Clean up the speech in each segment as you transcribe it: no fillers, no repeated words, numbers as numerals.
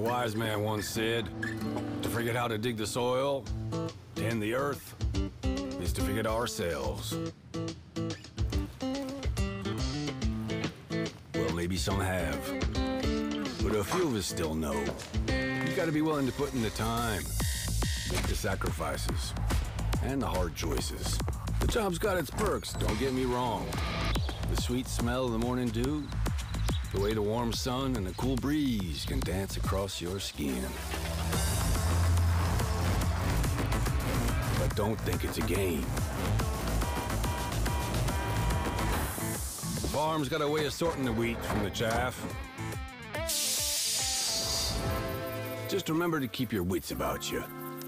wise man once said, to forget how to dig the soil, tend the earth, is to forget ourselves. Well, maybe some have, but a few of us still know. You gotta be willing to put in the time, make the sacrifices, and the hard choices. The job's got its perks, don't get me wrong. The sweet smell of the morning dew, the way the warm sun and the cool breeze can dance across your skin. But don't think it's a game. The farm's got a way of sorting the wheat from the chaff. Just remember to keep your wits about you.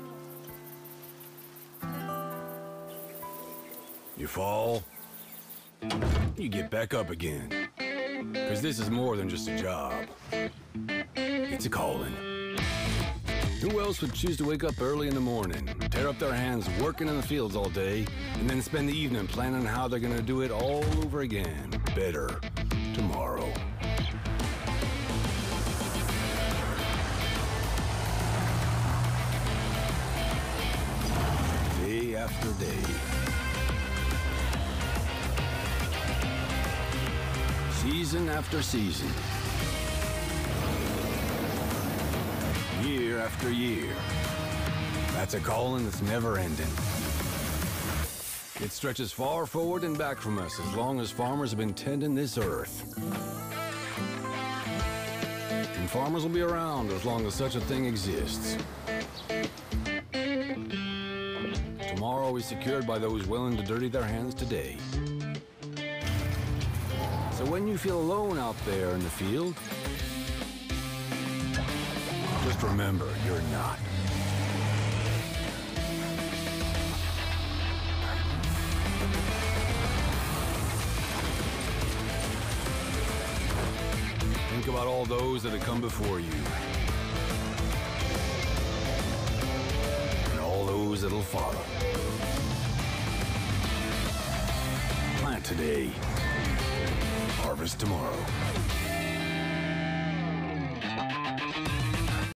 You fall, you get back up again. 'Cause this is more than just a job. It's a calling. Who else would choose to wake up early in the morning, tear up their hands working in the fields all day, and then spend the evening planning how they're gonna do it all over again, better, tomorrow? Day after day. Season after season. Year after year. That's a calling that's never ending. It stretches far forward and back from us as long as farmers have been tending this earth. And farmers will be around as long as such a thing exists. Tomorrow is secured by those willing to dirty their hands today. So when you feel alone out there in the field, just remember, you're not. Think about all those that have come before you. And all those that'll follow. Plant today. Harvest tomorrow.